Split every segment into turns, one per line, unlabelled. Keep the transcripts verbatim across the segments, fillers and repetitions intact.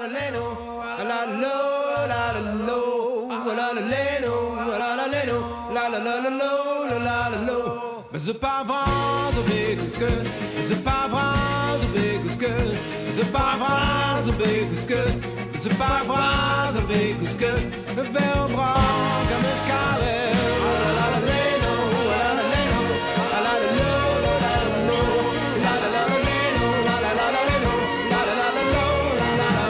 la leno, la la lo, la la lo, la la leno, la la leno, la la la la lo, la la la lo. Maar ze paar van zo big als kut, ze paar van zo big als kut, ze paar van zo big als kut, ze paar van zo big als kut. Veel brak aan mijn skade, la la la leno, la la leno, la la la lo, la la lo, la la la leno, la la la leno, la la la lo, la la lo.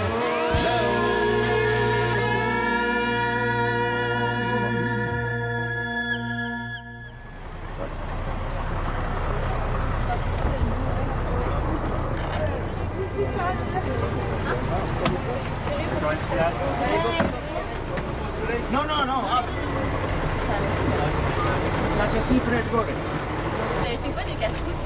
No, no, no. Such a secret code.
Vous avez fait quoi des casse-croûtes?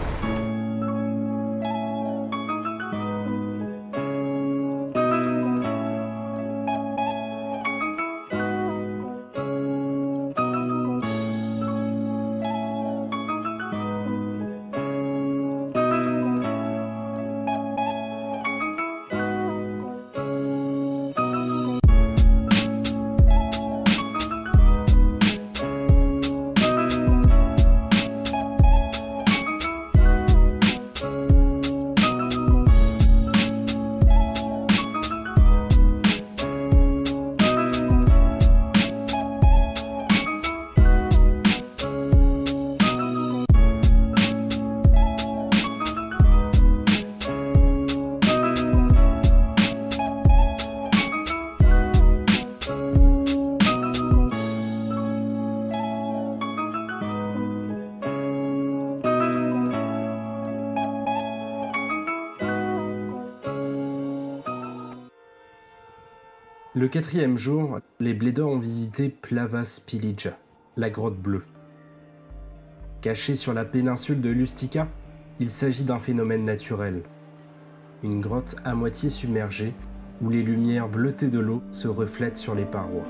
Le quatrième jour, les Blédors ont visité Plavas Pilija, la grotte bleue. Cachée sur la péninsule de Lustica, il s'agit d'un phénomène naturel. Une grotte à moitié submergée, où les lumières bleutées de l'eau se reflètent sur les parois.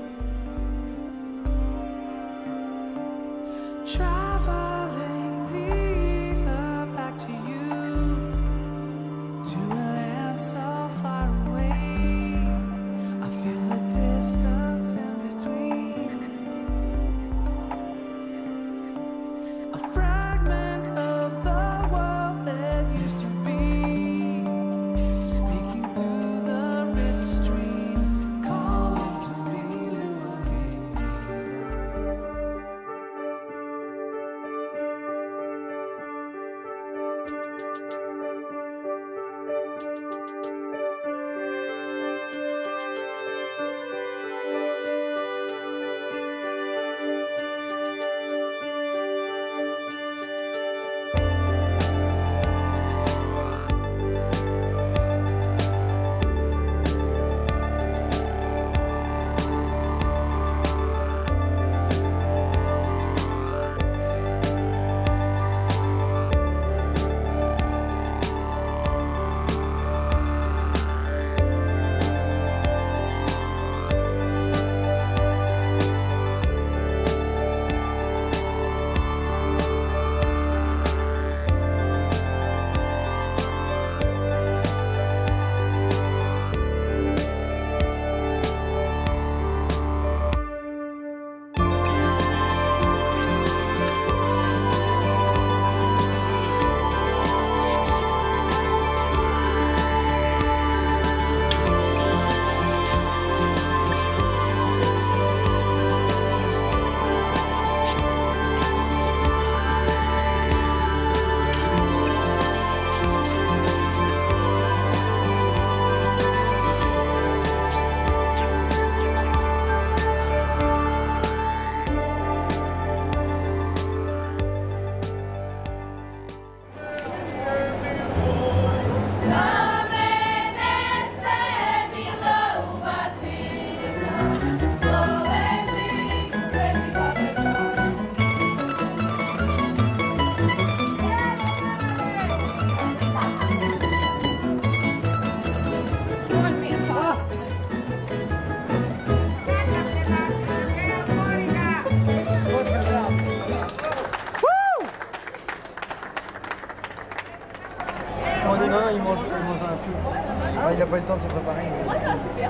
Ah, il n'a pas eu le temps de se préparer.
Moi, ça va super.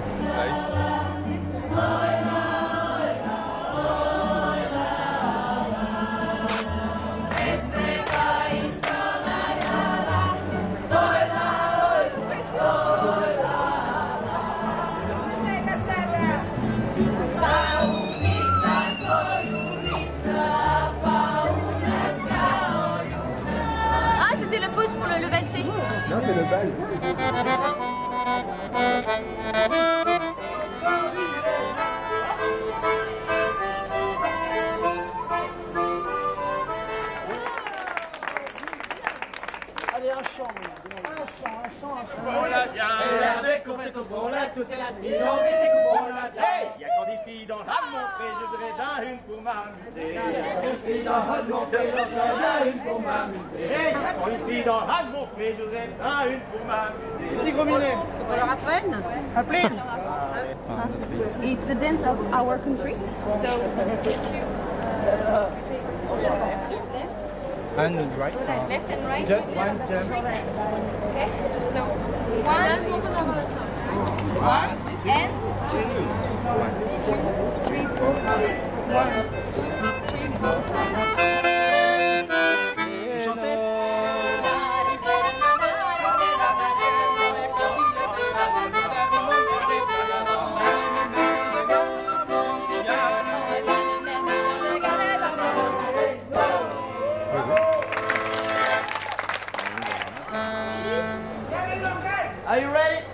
Ah, c'était le pause pour le level C.
Non, c'est le bal.
Allez, un chant, un chant, un chant, un chant.
On l'a bien, avec on fait qu'on l'a toute la vie, on fait qu'on l'a bien. Il y a quand des filles dans la montée, je voudrais bien une pour m'amuser. Il y a quand des filles dans la montée, je voudrais bien une pour m'amuser. Il y a quand des filles dans la montée, je voudrais bien une pour m'amuser.
Petit gros minet.
On leur apprenne.
Appelez.
It's the dance of our country. So,
And right.
left and right.
Just one jump.
Okay. So, one, one, and two. One, two, three, four. One, two, three, four.
Vous chantez?
Are you ready?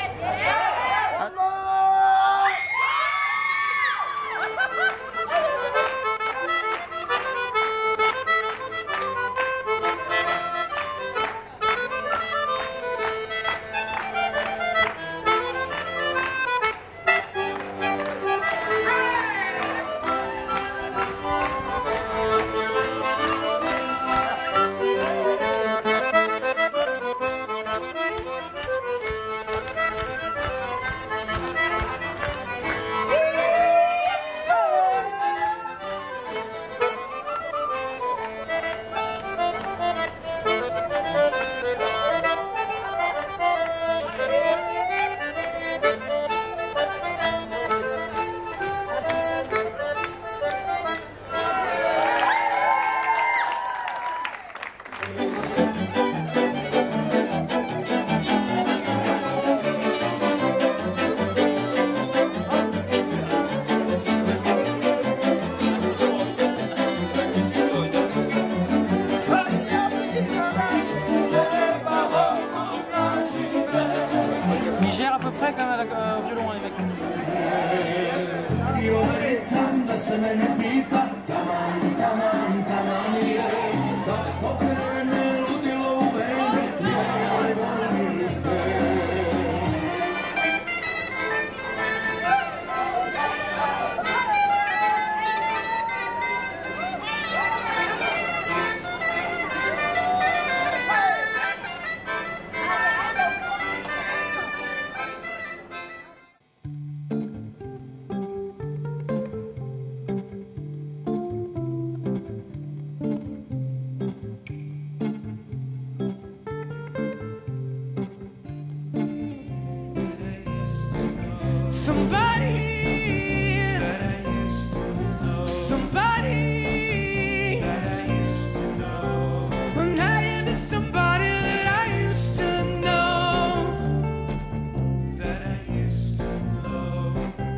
Il gère à peu près comme un euh, violon, les mecs.
Somebody that I used to know. Somebody that I used to know. And I am the somebody that I used to know. That I used to know.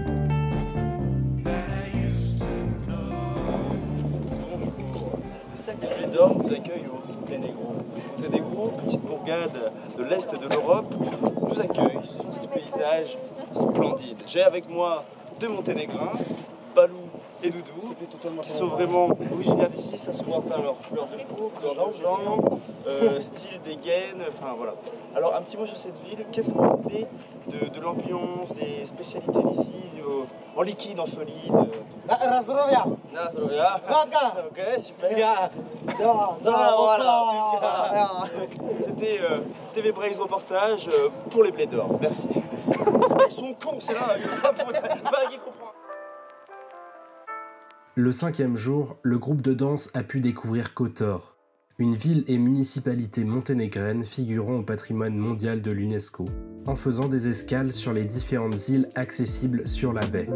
That I used to know.
Bonjour, le Cercle des Blés d'Or vous accueille au Monténégro. Monténégro, petite bourgade de l'Est de l'Europe, nous accueille sur ce paysage splendide. J'ai avec moi deux Monténégrins, Balou et Doudou, qui sont vraiment originaires d'ici. Ça se voit par leur couleur de peau, couleur d'argent, euh, style des gaines, enfin voilà. Alors un petit mot sur cette ville, qu'est-ce qu'on peut dire de, de l'ambiance, des spécialités d'ici, en liquide, en solide?
Razrovia.
Razrovia.
Vodka.
Ok, super.
Yeah.
Non, voilà. C'était euh, T V Braze reportage euh, pour les Blés d'Or. Merci. Ils sont cons, c'est là. Pas qui comprend.
Le cinquième jour, le groupe de danse a pu découvrir Kotor, une ville et municipalité monténégrine figurant au patrimoine mondial de l'UNESCO, en faisant des escales sur les différentes îles accessibles sur la baie.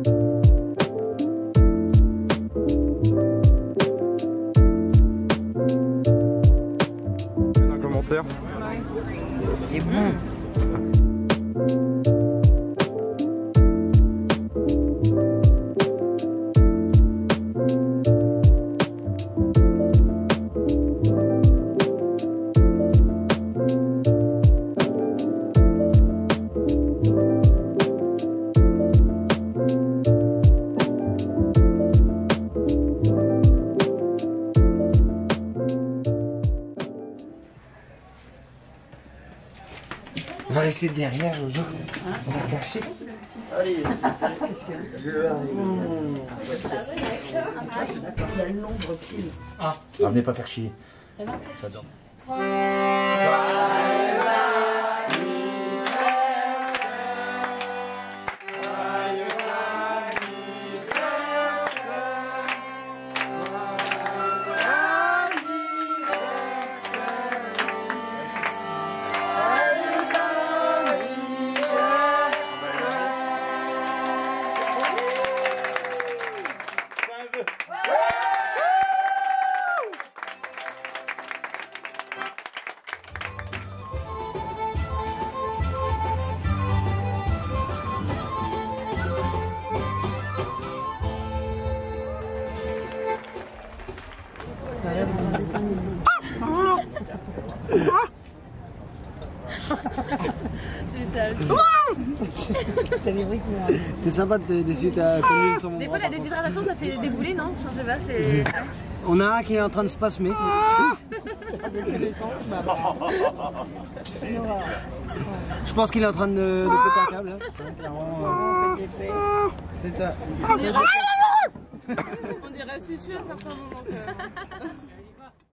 Un commentaire?
C'est bon. On va rester derrière, aux autres. On va cacher.
Allez, qu'est-ce qu'il y a? Il y a l'ombre pile.
Ah, venez pas faire chier. J'adore.
C'est sympa d'essayer ta tenue sur mon
Des
bras.
fois, la déshydratation, ça fait des boulets, non? Je sais pas, c'est.
On a un qui est en train de spasmer. Je pense qu'il est en train de, de péter un câble. Hein. C'est ça.
On dirait Susu à certains moments. Que...